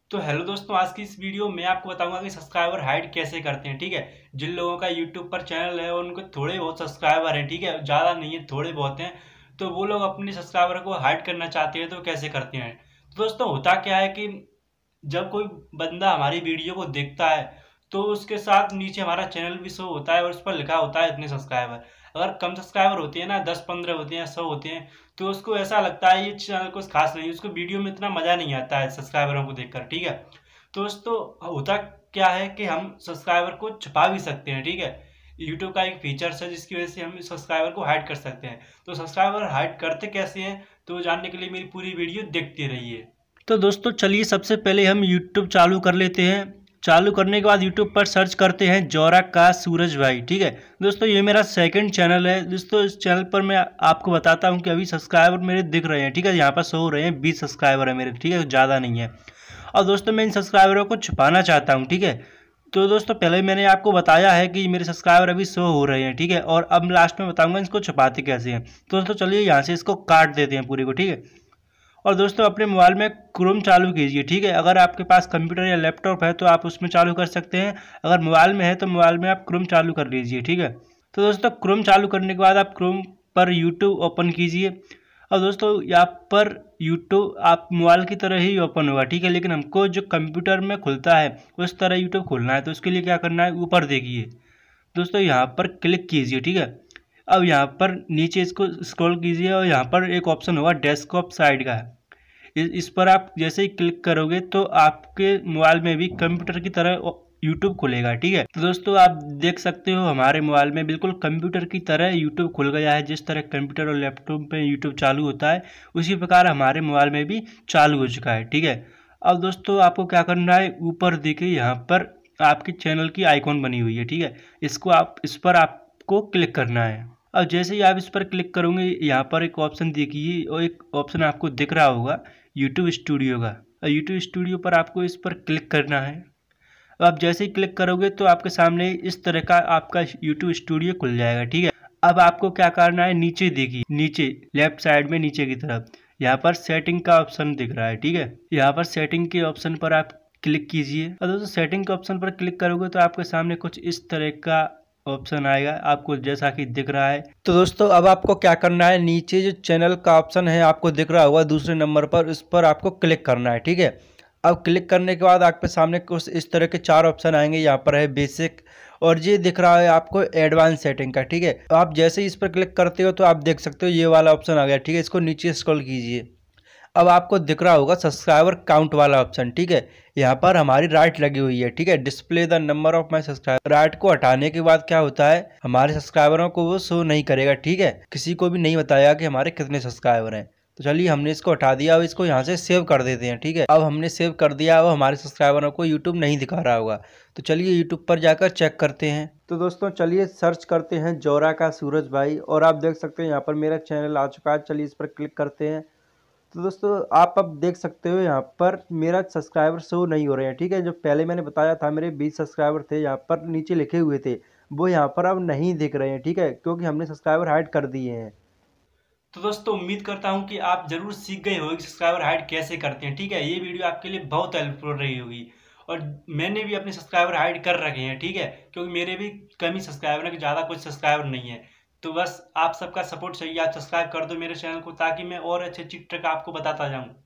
तो हेलो दोस्तों, आज की इस वीडियो में आपको बताऊंगा कि सब्सक्राइबर हाइड कैसे करते हैं। ठीक है, जिन लोगों का यूट्यूब पर चैनल है और उनको थोड़े बहुत सब्सक्राइबर हैं, ठीक है, ज़्यादा नहीं है, थोड़े बहुत हैं, तो वो लोग अपने सब्सक्राइबर को हाइड करना चाहते हैं तो कैसे करते हैं। तो दोस्तों होता क्या है कि जब कोई बंदा हमारी वीडियो को देखता है तो उसके साथ नीचे हमारा चैनल भी शो होता है और उस पर लिखा होता है इतने सब्सक्राइबर। अगर कम सब्सक्राइबर होते हैं ना, 10-15 होते हैं, 100 होते हैं, तो उसको ऐसा लगता है ये चैनल कुछ खास नहीं, उसको वीडियो में इतना मज़ा नहीं आता है सब्सक्राइबरों को देखकर। ठीक है, तो दोस्तों होता क्या है कि हम सब्सक्राइबर को छुपा भी सकते हैं। ठीक है, यूट्यूब का एक फीचर्स है जिसकी वजह से हम सब्सक्राइबर को हाइड कर सकते हैं। तो सब्सक्राइबर हाइड करते कैसे हैं, तो जानने के लिए मेरी पूरी वीडियो देखते रहिए। तो दोस्तों चलिए सबसे पहले हम यूट्यूब चालू कर लेते हैं। चालू करने के बाद यूट्यूब पर सर्च करते हैं जोरा का सूरज भाई। ठीक है दोस्तों, ये मेरा सेकंड चैनल है। दोस्तों इस चैनल पर मैं आपको बताता हूँ कि अभी सब्सक्राइबर मेरे दिख रहे हैं। ठीक है, यहाँ पर शो हो रहे हैं 20 सब्सक्राइबर है मेरे। ठीक है, ज़्यादा नहीं है। और दोस्तों मैं इन सब्सक्राइबरों को छुपाना चाहता हूँ। ठीक है, तो दोस्तों पहले मैंने आपको बताया है कि मेरे सब्सक्राइबर अभी शो हो रहे हैं। ठीक है, और अब लास्ट में बताऊँगा इसको छुपाते कैसे हैं। तो दोस्तों चलिए यहाँ से इसको काट देते हैं पूरे को। ठीक है, और दोस्तों अपने मोबाइल में क्रोम चालू कीजिए। ठीक है, अगर आपके पास कंप्यूटर या लैपटॉप है तो आप उसमें चालू कर सकते हैं, अगर मोबाइल में है तो मोबाइल में आप क्रोम चालू कर लीजिए। ठीक है, तो दोस्तों क्रोम चालू करने के बाद आप क्रोम पर यूट्यूब ओपन कीजिए। और दोस्तों यहाँ पर यूट्यूब आप मोबाइल की तरह ही ओपन होगा। ठीक है, लेकिन हमको जो कंप्यूटर में खुलता है उस तरह यूट्यूब खोलना है। तो उसके लिए क्या करना है, ऊपर देखिए दोस्तों, यहाँ पर क्लिक कीजिए। ठीक है, अब यहाँ पर नीचे इसको स्क्रॉल कीजिए और यहाँ पर एक ऑप्शन होगा डेस्कटॉप साइड का। इस पर आप जैसे ही क्लिक करोगे तो आपके मोबाइल में भी कंप्यूटर की तरह यूट्यूब खुलेगा। ठीक है, तो दोस्तों आप देख सकते हो हमारे मोबाइल में बिल्कुल कंप्यूटर की तरह यूट्यूब खुल गया है। जिस तरह कंप्यूटर और लैपटॉप पे यूट्यूब चालू होता है उसी प्रकार हमारे मोबाइल में भी चालू हो चुका है। ठीक है, अब दोस्तों आपको क्या करना है, ऊपर देखिए यहाँ पर आपके चैनल की आइकॉन बनी हुई है। ठीक है, इस पर आपको क्लिक करना है। अब जैसे ही आप इस पर क्लिक करोगे यहाँ पर एक ऑप्शन देखिए, और एक ऑप्शन आपको दिख रहा होगा यूट्यूब स्टूडियो का। यूट्यूब स्टूडियो पर आपको इस पर क्लिक करना है। अब जैसे ही क्लिक करोगे तो आपके सामने इस तरह का आपका यूट्यूब स्टूडियो खुल जाएगा। ठीक है, अब आपको क्या करना है, नीचे देखिए, नीचे लेफ्ट साइड में नीचे की तरफ यहाँ पर सेटिंग का ऑप्शन दिख रहा है। ठीक है, यहाँ पर सेटिंग के ऑप्शन पर आप क्लिक कीजिए। और दोस्तों सेटिंग के ऑप्शन पर क्लिक करोगे तो आपके सामने कुछ इस तरह का ऑप्शन आएगा आपको जैसा कि दिख रहा है। तो दोस्तों अब आपको क्या करना है, नीचे जो चैनल का ऑप्शन है आपको दिख रहा होगा दूसरे नंबर पर, उस पर आपको क्लिक करना है। ठीक है, अब क्लिक करने के बाद आपके सामने कुछ इस तरह के 4 ऑप्शन आएंगे। यहाँ पर है बेसिक, और ये दिख रहा है आपको एडवांस सेटिंग का। ठीक है, आप जैसे ही इस पर क्लिक करते हो तो आप देख सकते हो ये वाला ऑप्शन आ गया। ठीक है, इसको नीचे स्क्रॉल कीजिए। अब आपको दिख रहा होगा सब्सक्राइबर काउंट वाला ऑप्शन। ठीक है, यहाँ पर हमारी राइट लगी हुई है। ठीक है, display the number of my subscriber. Right को हटाने के बाद क्या होता है, हमारे सब्सक्राइबरों को वो शो नहीं करेगा। ठीक है, किसी को भी नहीं बताएगा कि हमारे कितने सब्सक्राइबर हैं। तो चलिए हमने इसको हटा दिया, अब इसको यहाँ से सेव कर देते हैं। ठीक है, अब हमने सेव कर दिया, अब हमारे सब्सक्राइबरों को यूट्यूब नहीं दिखा रहा होगा। तो चलिए यूट्यूब पर जाकर चेक करते हैं। तो दोस्तों चलिए सर्च करते हैं जोरा का सूरज भाई, और आप देख सकते हैं यहाँ पर मेरा चैनल आ चुका है। चलिए इस पर क्लिक करते हैं। तो दोस्तों आप अब देख सकते हो यहाँ पर मेरा सब्सक्राइबर शो नहीं हो रहे हैं। ठीक है, जो पहले मैंने बताया था मेरे 20 सब्सक्राइबर थे, यहाँ पर नीचे लिखे हुए थे, वो यहाँ पर अब नहीं दिख रहे हैं। ठीक है, क्योंकि हमने सब्सक्राइबर हाइड कर दिए हैं। तो दोस्तों उम्मीद करता हूँ कि आप जरूर सीख गए होंगे कि सब्सक्राइबर हाइड कैसे करते हैं। ठीक है, ये वीडियो आपके लिए बहुत हेल्पफुल रही होगी, और मैंने भी अपने सब्सक्राइबर हाइड कर रखे हैं। ठीक है, क्योंकि मेरे भी कम ही सब्सक्राइबर है, ज़्यादा कुछ सब्सक्राइबर नहीं है। तो बस आप सबका सपोर्ट चाहिए, आप सब्सक्राइब कर दो मेरे चैनल को, ताकि मैं और अच्छी अच्छी ट्रिक आपको बताता जाऊँ।